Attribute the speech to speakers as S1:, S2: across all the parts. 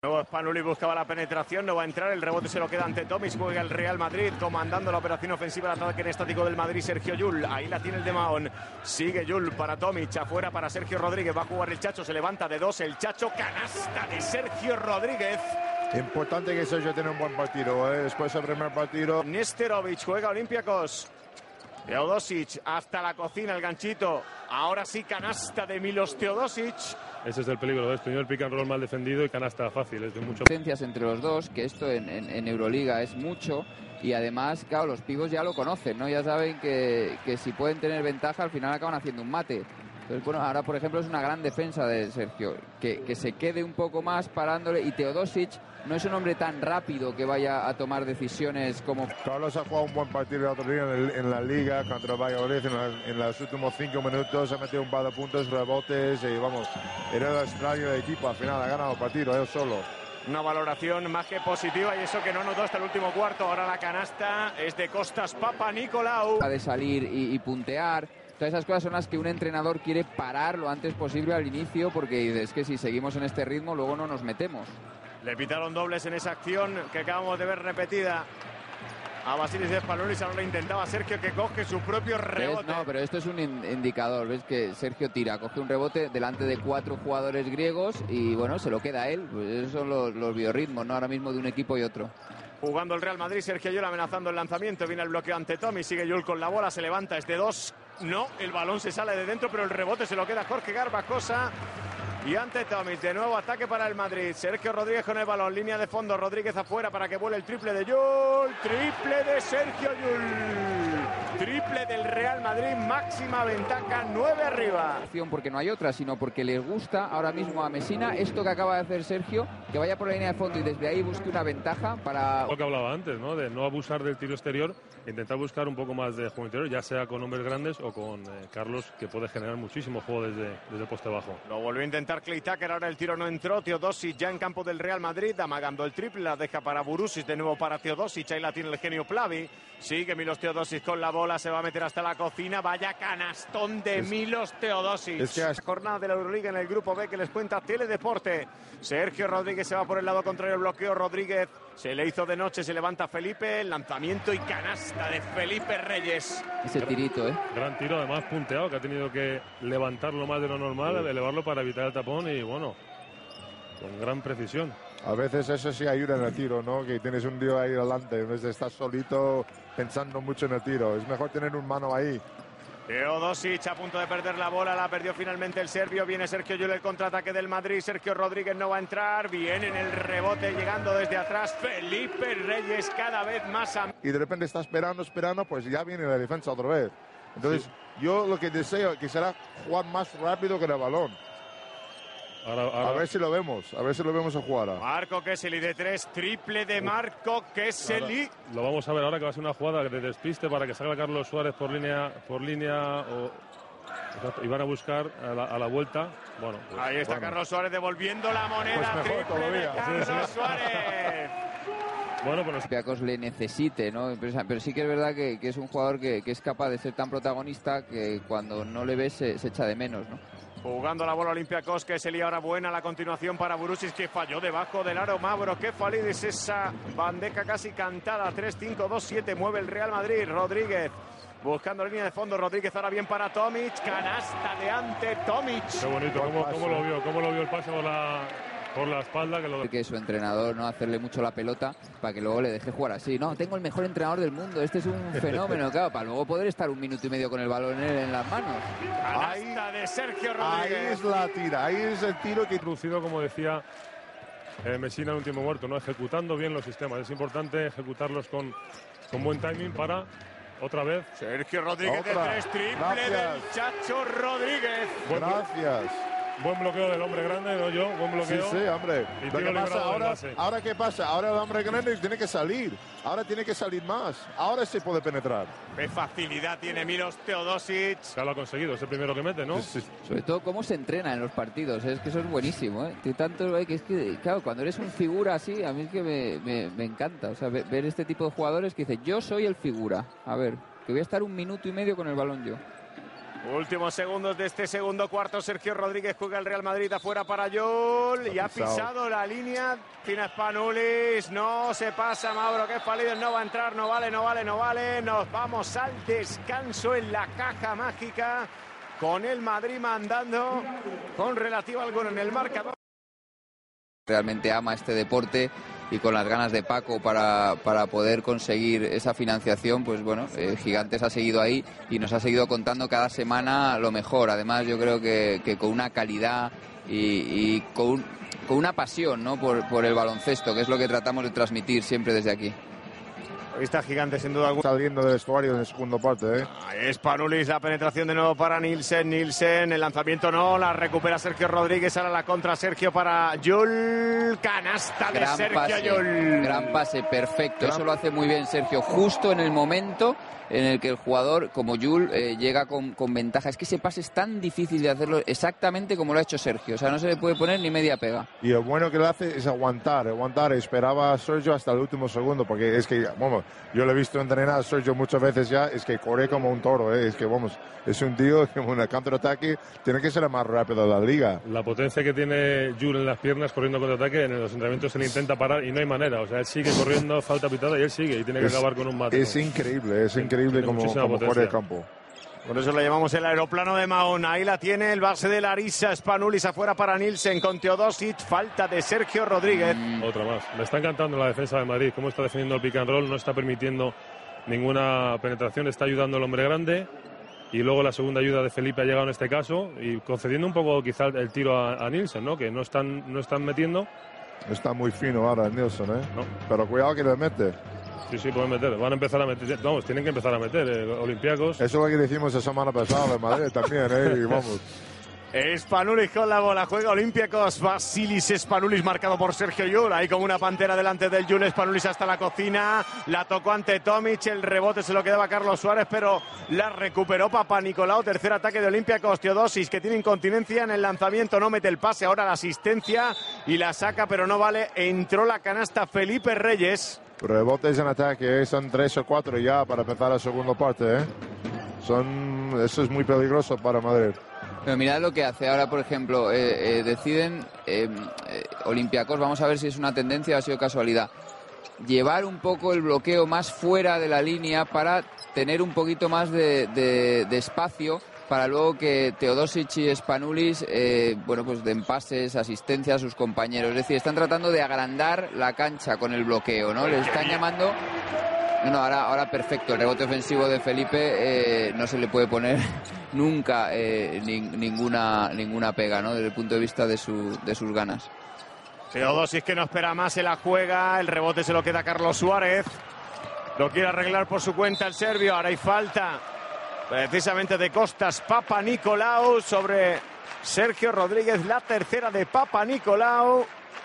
S1: Nuevo Spanuli buscaba la penetración, no va a entrar, el rebote se lo queda ante Tomic, juega el Real Madrid, comandando la operación ofensiva, el ataque en estático del Madrid, Sergio Llull, ahí la tiene el de Mahón, sigue Llull para Tomic, afuera para Sergio Rodríguez, va a jugar el Chacho, se levanta de 2, el Chacho, canasta de Sergio Rodríguez.
S2: Importante que Sergio tenga un buen partido, después del primer partido.
S1: Nesterovic juega Olympiacos. Teodosic hasta la cocina, el ganchito. Ahora sí, canasta de Milos Teodosic.
S3: Ese es el peligro, ¿ves? Primero el pick and roll mal defendido y canasta fácil. Es de mucho.
S4: Diferencias entre los dos, que esto en Euroliga es mucho. Y además, claro, los pibos ya lo conocen, ¿no? Ya saben que si pueden tener ventaja, al final acaban haciendo un mate. Entonces, bueno, ahora, por ejemplo, es una gran defensa de Sergio. Que se quede un poco más parándole. Y Teodosic no es un hombre tan rápido que vaya a tomar decisiones como...
S2: Carlos ha jugado un buen partido el otro día en la Liga contra Valladolid. En los últimos 5 minutos ha metido un par de puntos, rebotes y vamos, era el extraño de equipo. Al final ha ganado el partido él solo.
S1: Una valoración más que positiva y eso que no notó hasta el último cuarto. Ahora la canasta es de Costas Papanikolaou.
S4: De salir y puntear. Todas esas cosas son las que un entrenador quiere parar lo antes posible al inicio, porque es que si seguimos en este ritmo luego no nos metemos.
S1: Le pitaron dobles en esa acción que acabamos de ver repetida a Basilis Spanoulis. Ahora lo intentaba Sergio, que coge su propio rebote.
S4: No, pero esto es un indicador. Ves que Sergio tira, coge un rebote delante de 4 jugadores griegos y bueno, se lo queda a él. Pues esos son los biorritmos, ¿no? Ahora mismo de un equipo y otro.
S1: Jugando el Real Madrid, Sergio Llull amenazando el lanzamiento, viene el bloqueo ante Tommy, sigue Llull con la bola, se levanta, es de 2, no, el balón se sale de dentro, pero el rebote se lo queda Jorge Garbajosa. Y ante Tomic, de nuevo ataque para el Madrid. Sergio Rodríguez con el balón, línea de fondo, Rodríguez afuera para que vuele el triple de Llull. Triple de Sergio Llull. Triple del Real Madrid, máxima ventaja, 9 arriba.
S4: Porque no hay otra, sino porque les gusta ahora mismo a Messina esto que acaba de hacer Sergio, que vaya por la línea de fondo y desde ahí busque una ventaja para...
S3: Lo que hablaba antes, ¿no? De no abusar del tiro exterior, intentar buscar un poco más de juego interior, ya sea con hombres grandes o con Carlos, que puede generar muchísimo juego desde el poste bajo.
S1: Lo volvió a intentar Clay Tucker, ahora el tiro no entró. Teodosic ya en campo del Real Madrid, amagando el triple, la deja para Burusic, de nuevo para Teodosic, ahí la tiene el genio Plavi. Sigue Milos Teodosic con la bola, se va a meter hasta la cocina, vaya canastón de Milos Teodosic. Jornada de la Euroliga en el grupo B que les cuenta Teledeporte. Sergio Rodríguez se va por el lado contrario, bloqueo Rodríguez, se le hizo de noche, se levanta Felipe, el lanzamiento y canasta de Felipe Reyes.
S4: Ese tirito,
S3: Gran tiro, además punteado, que ha tenido que levantarlo más de lo normal, elevarlo para evitar el tapón y bueno, con gran precisión.
S2: A veces eso sí ayuda en el tiro, ¿no? Que tienes un tío ahí delante, en vez de estar solito pensando mucho en el tiro. Es mejor tener un mano ahí.
S1: Teodosic a punto de perder la bola, la perdió finalmente el serbio. Viene Sergio Llull, el contraataque del Madrid. Sergio Rodríguez no va a entrar. Viene en el rebote, llegando desde atrás Felipe Reyes, cada vez más
S2: y de repente está esperando, pues ya viene la defensa otra vez. Entonces, yo lo que deseo que será jugar más rápido que el balón. Ahora, a ver si lo vemos a jugar.
S1: Marco Kesseli de 3, triple de Marco Kesseli.
S3: Lo vamos a ver ahora, que va a ser una jugada de despiste para que salga Carlos Suárez por línea y van a buscar a la vuelta. Bueno, pues,
S1: ahí está Carlos Suárez devolviendo la moneda,
S2: pues
S1: triple de Carlos Suárez.
S4: Bueno, pues Olympiacos le necesite, ¿no? Pero sí que es verdad que es un jugador que es capaz de ser tan protagonista que cuando no le ves se echa de menos, ¿no?
S1: Jugando la bola Olympiacos, que se lía ahora buena la continuación para Burusic, que falló debajo del aro. Mavro Kefalidis, esa bandeja casi cantada. 3-5-2-7, mueve el Real Madrid. Rodríguez buscando línea de fondo. Rodríguez ahora bien para Tomic, canasta de ante Tomic.
S3: Qué bonito, cómo lo vio el pase por la espalda.
S4: Que su entrenador no hacerle mucho la pelota para que luego le deje jugar así. No, tengo el mejor entrenador del mundo, este es un fenómeno, claro, para luego poder estar un minuto y medio con el balón en las manos.
S1: Canasta de Sergio Rodríguez.
S2: Ahí es la tira, ahí es el tiro que
S3: introducido, como decía Messina en un tiempo muerto, ¿no? Ejecutando bien los sistemas. Es importante ejecutarlos con buen timing para otra vez.
S1: Sergio Rodríguez de 3, triple del Chacho Rodríguez.
S2: Gracias.
S3: Buen bloqueo del hombre grande, ¿no? Buen bloqueo.
S2: Sí, hombre.
S3: Y tiro
S2: ahora ¿qué pasa? Ahora el hombre grande tiene que salir. Ahora tiene que salir más. Ahora se puede penetrar.
S1: Qué facilidad tiene Milos Teodosic.
S3: Ya lo ha conseguido, es el primero que mete, ¿no?
S2: Sí.
S4: Sobre todo cómo se entrena en los partidos. Es que eso es buenísimo, ¿eh? Que es que, claro, cuando eres un figura así, a mí es que me encanta. O sea, ver este tipo de jugadores que dicen, yo soy el figura. A ver, que voy a estar un minuto y medio con el balón yo.
S1: Últimos segundos de este segundo cuarto. Sergio Rodríguez juega el Real Madrid afuera para Yul. Y ha pisado la línea. Fina Spanulis. No se pasa Mauro Kefalidis. No va a entrar. No vale, no vale, no vale. Nos vamos al descanso en la caja mágica. Con el Madrid mandando con relativa alguna en el marcador.
S4: Realmente ama este deporte y con las ganas de Paco para poder conseguir esa financiación, pues bueno, Gigantes ha seguido ahí y nos ha seguido contando cada semana lo mejor. Además yo creo que con una calidad y con una pasión, ¿no?, por el baloncesto, que es lo que tratamos de transmitir siempre desde aquí.
S1: Ahí está Gigante sin duda alguna.
S2: Saliendo del vestuario en el segundo parte, ¿eh?
S1: Ahí es Spanulis, la penetración de nuevo para Nielsen. El lanzamiento no, la recupera Sergio Rodríguez. Ahora la contra Sergio para Yul. Canasta de Sergio Yul.
S4: Gran pase, perfecto. Eso lo hace muy bien Sergio, justo en el momento en el que el jugador como Yul llega con ventaja. Es que ese pase es tan difícil de hacerlo exactamente como lo ha hecho Sergio. O sea, no se le puede poner ni media pega.
S2: Y lo bueno que le hace es aguantar. Esperaba a Sergio hasta el último segundo, porque es que, vamos, yo lo he visto entrenar a Sergio muchas veces ya, es que corre como un toro, ¿eh? Es que, vamos, es un tío que en el contraataque tiene que ser el más rápido de la liga.
S3: La potencia que tiene Yul en las piernas corriendo contraataque, en los entrenamientos se le intenta parar y no hay manera. O sea, él sigue corriendo, falta pitada y él sigue y tiene que acabar con un mate.
S2: Es increíble como fuera de campo.
S1: Por eso le llamamos el aeroplano de Mahón. Ahí la tiene el base de Larissa. Spanulis afuera para Nielsen con Teodosic. Falta de Sergio Rodríguez.
S3: Otra más. Me está encantando la defensa de Madrid. Cómo está defendiendo el pick and roll. No está permitiendo ninguna penetración. Está ayudando el hombre grande. Y luego la segunda ayuda de Felipe ha llegado en este caso. Y concediendo un poco quizá el tiro a Nielsen, ¿no? Que no están metiendo.
S2: Está muy fino ahora Nielsen, ¿eh? No. Pero cuidado que le mete.
S3: Sí, pueden meter. Van a empezar a meter. Vamos, tienen que empezar a meter. Olympiacos.
S2: Eso es lo que decimos la semana pasada en Madrid también, ¿eh? Y vamos.
S1: Spanulis con la bola, juega Olympiacos. Vasilis Spanulis marcado por Sergio Yul. Ahí como una pantera delante del Yul. Spanulis hasta la cocina. La tocó ante Tomic. El rebote se lo quedaba Carlos Suárez, pero la recuperó Papanikolaou. Tercer ataque de Olympiacos. Teodosic, que tiene incontinencia en el lanzamiento. No mete el pase. Ahora la asistencia y la saca, pero no vale. Entró la canasta Felipe Reyes.
S2: Rebotes en ataque, son 3 o 4 ya para empezar la segunda parte, ¿eh? Eso es muy peligroso para Madrid.
S4: Pero mirad lo que hace ahora, por ejemplo, deciden Olympiacos, vamos a ver si es una tendencia o ha sido casualidad, llevar un poco el bloqueo más fuera de la línea para tener un poquito más de espacio para luego que Teodosic y Spanulis pues den pases, asistencia a sus compañeros. Es decir, están tratando de agrandar la cancha con el bloqueo, ¿no? Le están llamando... No, ahora perfecto. El rebote ofensivo de Felipe no se le puede poner nunca ninguna pega, ¿no? Desde el punto de vista de sus ganas.
S1: Teodosic, que no espera más, se la juega. El rebote se lo queda Carlos Suárez. Lo quiere arreglar por su cuenta el serbio. Ahora hay falta precisamente de Costas Papanikolaou sobre Sergio Rodríguez. La tercera de Papanikolaou.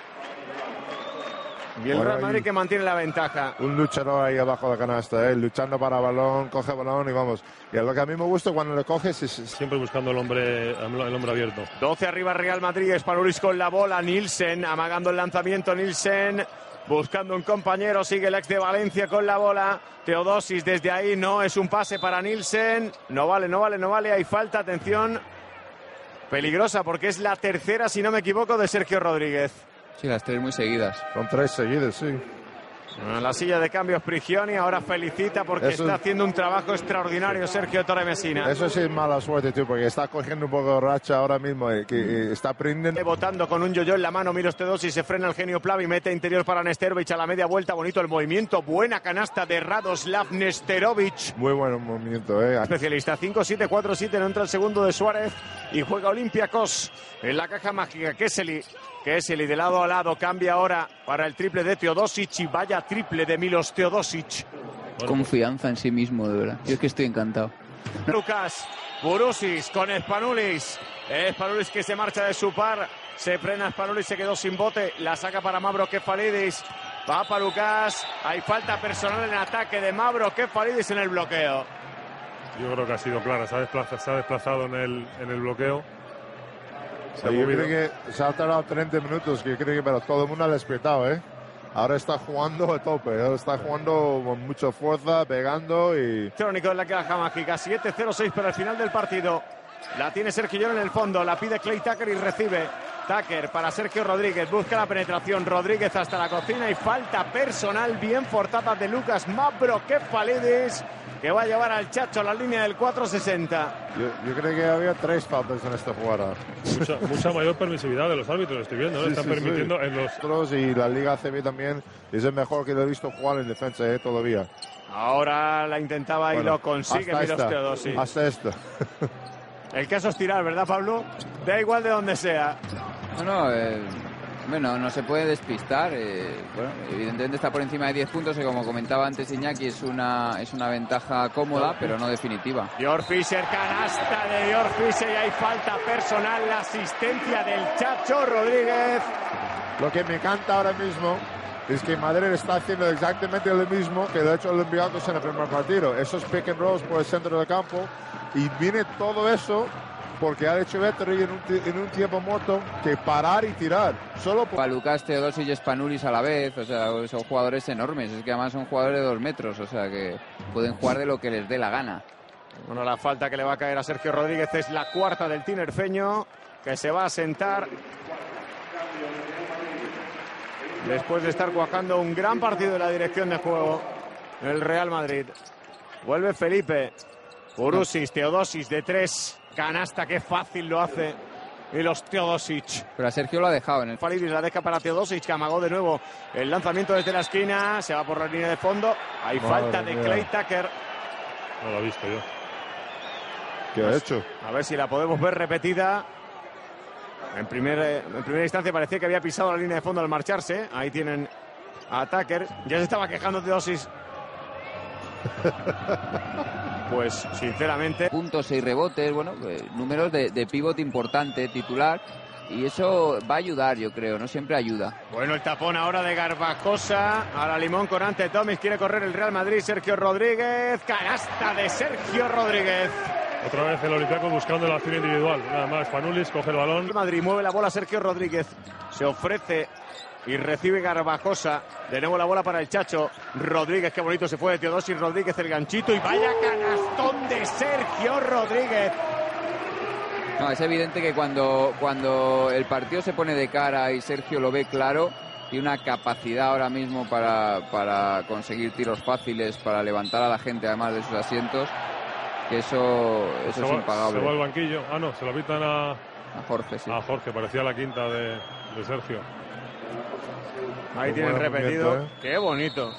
S1: Y el Real Madrid que mantiene la ventaja.
S2: Un luchador ahí abajo de la canasta, luchando para balón, coge balón y vamos. Y lo que a mí me gusta cuando le coges es...
S3: Siempre buscando el hombre abierto.
S1: 12 arriba Real Madrid, Spanulis con la bola, Nielsen amagando el lanzamiento, Nielsen buscando un compañero, sigue el ex de Valencia con la bola. Teodosic desde ahí, no, es un pase para Nielsen. No vale, hay falta, atención. Peligrosa porque es la tercera, si no me equivoco, de Sergio Rodríguez.
S4: Sí, las 3 muy seguidas.
S2: Son 3 seguidas, sí.
S1: A la silla de cambios Prigioni, ahora felicita porque está haciendo un trabajo extraordinario Sergio Torre Messina.
S2: Eso sí es mala suerte, tío, porque está cogiendo un poco de racha ahora mismo, que está aprendiendo.
S1: Botando con un yo-yo en la mano, Milos Teodosic, se frena el genio Plavi, mete interior para Nesterovic a la media vuelta, bonito el movimiento, buena canasta de Radoslav Nesterovic.
S2: Muy buen movimiento,
S1: Especialista, 5-7, 4-7, no entra el segundo de Suárez y juega Olympiacos en la caja mágica. Kessely de lado a lado, cambia ahora para el triple de Teodosic y vaya triple de Milos Teodosic.
S4: Confianza en sí mismo, de verdad. Yo es que estoy encantado.
S1: Lucas Burusis con Spanulis. Spanulis que se marcha de su par. Se frena Spanulis, se quedó sin bote. La saca para Mauro Kefalidis. Va para Lucas. Hay falta personal en ataque de Mauro Kefalidis en el bloqueo.
S3: Yo creo que ha sido clara. Se ha desplazado en el bloqueo.
S2: Yo creo que se ha tardado 30 minutos, que creo que para todo el mundo ha despertado, ahora está jugando a tope, ahora está jugando con mucha fuerza, pegando y...
S1: Crónico en la caja mágica, 7-0-6 para el final del partido. La tiene Sergio Llor en el fondo, la pide Clay Tucker y recibe. Tucker para Sergio Rodríguez, busca la penetración, Rodríguez hasta la cocina y falta personal bien forzada de Lucas Mavrokephalides, que va a llevar al Chacho a la línea del 4.60.
S2: Yo creo que había 3 faltas en esta jugada.
S3: Mucha mayor permisividad de los árbitros, estoy viendo, ¿no?
S2: Sí,
S3: Están
S2: sí,
S3: permitiendo
S2: sí.
S3: en los...
S2: Y la Liga ACB también es el mejor que lo he visto jugar en defensa todavía.
S1: Ahora la intentaba y lo consigue Milos Teodosic.
S2: Hasta esta.
S1: El caso es tirar, ¿verdad, Pablo? Da igual de donde sea.
S4: Bueno, no se puede despistar. Bueno, evidentemente está por encima de 10 puntos y como comentaba antes Iñaki, es una ventaja cómoda, pero no definitiva.
S1: Dior Fischer, canasta de Dior Fischer y hay falta personal, la asistencia del Chacho Rodríguez.
S2: Lo que me encanta ahora mismo es que Madrid está haciendo exactamente lo mismo que lo ha hecho el Olympiacos en el primer partido. Esos pick and rolls por el centro del campo y viene todo eso porque ha hecho Vettori en un tiempo muerto que parar y tirar. Solo por...
S4: Lucas Teodosic y Spanulis a la vez, o sea, son jugadores enormes, es que además son jugadores de 2 metros, o sea que pueden jugar de lo que les dé la gana.
S1: Bueno, la falta que le va a caer a Sergio Rodríguez es la cuarta del tinerfeño, que se va a sentar después de estar cuajando un gran partido de la dirección de juego el Real Madrid. Vuelve Felipe, Burusis, Teodosic de 3. Canasta, qué fácil lo hace. Y los Teodosic.
S4: Pero a Sergio lo ha dejado en el...
S1: Falidis la deja para Teodosic, que amagó de nuevo el lanzamiento desde la esquina. Se va por la línea de fondo. Hay falta de Clay Tucker.
S3: No lo he visto yo.
S2: ¿Qué ha hecho?
S1: A ver si la podemos ver repetida. En primera instancia parecía que había pisado la línea de fondo al marcharse. Ahí tienen a Tucker. Ya se estaba quejando Teodosic. Pues sinceramente,
S4: puntos y rebotes, bueno, números de pívot importante, titular, y eso va a ayudar, yo creo, no siempre ayuda.
S1: Bueno, el tapón ahora de Garbajosa a la limón con Ante Tomis, quiere correr el Real Madrid, Sergio Rodríguez, canasta de Sergio Rodríguez.
S3: Otra vez el Olympiacos buscando la acción individual, nada más, Spanulis coge el balón.
S1: El Madrid mueve la bola, Sergio Rodríguez se ofrece y recibe Garbajosa. De nuevo la bola para el Chacho Rodríguez, qué bonito se fue de Teodosic Rodríguez, el ganchito, y vaya canastón de Sergio Rodríguez.
S4: No, es evidente que cuando el partido se pone de cara y Sergio lo ve claro, tiene una capacidad ahora mismo para conseguir tiros fáciles, para levantar a la gente además de sus asientos, que eso es impagable.
S3: Se va al banquillo, no, se lo pitan a
S4: Jorge, sí.
S3: A Jorge, parecía la quinta de Sergio.
S1: Ahí tienen repetido. Qué bonito.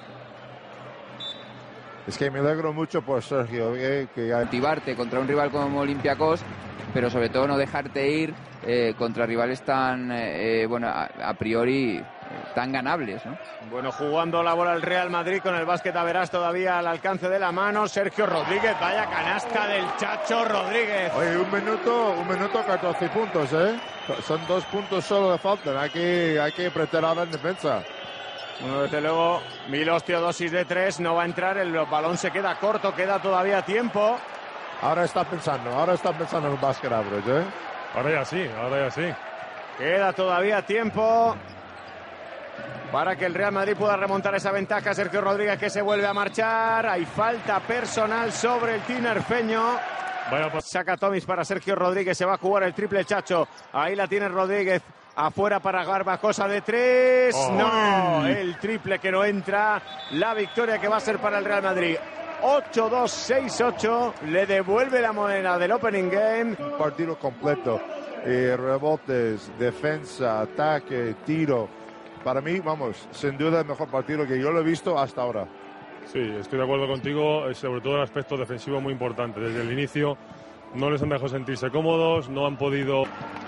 S2: Es que me alegro mucho por Sergio. Que
S4: Motivarte contra un rival como Olympiacos, pero sobre todo no dejarte ir contra rivales tan, a priori tan ganables, ¿no?
S1: Bueno, jugando la bola el Real Madrid con el básquet a verás todavía al alcance de la mano. Sergio Rodríguez, vaya canasta del Chacho Rodríguez.
S2: Oye, un minuto 14 puntos, ¿eh? Son 2 puntos solo de falta. Hay que apretar ahora en defensa.
S1: Bueno, desde luego, Milos Teodosic de 3, no va a entrar, el balón se queda corto, queda todavía tiempo.
S2: Ahora está pensando en el básquet average, ¿eh?
S3: Ahora ya sí.
S1: Queda todavía tiempo para que el Real Madrid pueda remontar esa ventaja. Sergio Rodríguez, que se vuelve a marchar. Hay falta personal sobre el tinerfeño. Saca Tomis para Sergio Rodríguez. Se va a jugar el triple Chacho. Ahí la tiene Rodríguez. Afuera para Garbajosa de 3. No, el triple que no entra. La victoria que va a ser para el Real Madrid. 8-2-6-8. Le devuelve la moneda del opening game.
S2: Un partido completo. Rebotes, defensa, ataque, tiro. Para mí, sin duda el mejor partido que yo lo he visto hasta ahora.
S3: Sí, estoy de acuerdo contigo, sobre todo el aspecto defensivo muy importante. Desde el inicio no les han dejado sentirse cómodos, no han podido